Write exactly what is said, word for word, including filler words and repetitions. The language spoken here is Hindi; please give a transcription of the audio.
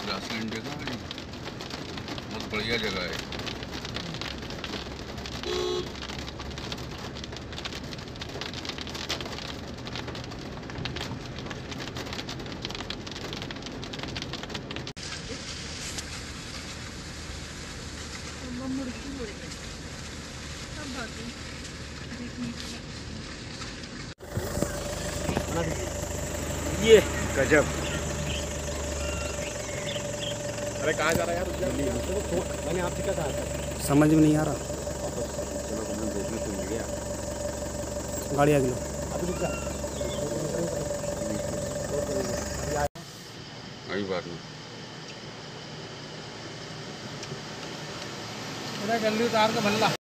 ग्रासलैंड जगह है, बहुत बढ़िया जगह है। ये गजब। अरे कहाँ जा रहा है यार? मैंने आपसे क्या कहा था? समझ में नहीं आ रहा। चलो तुमने देखने तो मिल गया। गाड़ी आ गई। अभी बात में जल्दी उतार के भल्ला।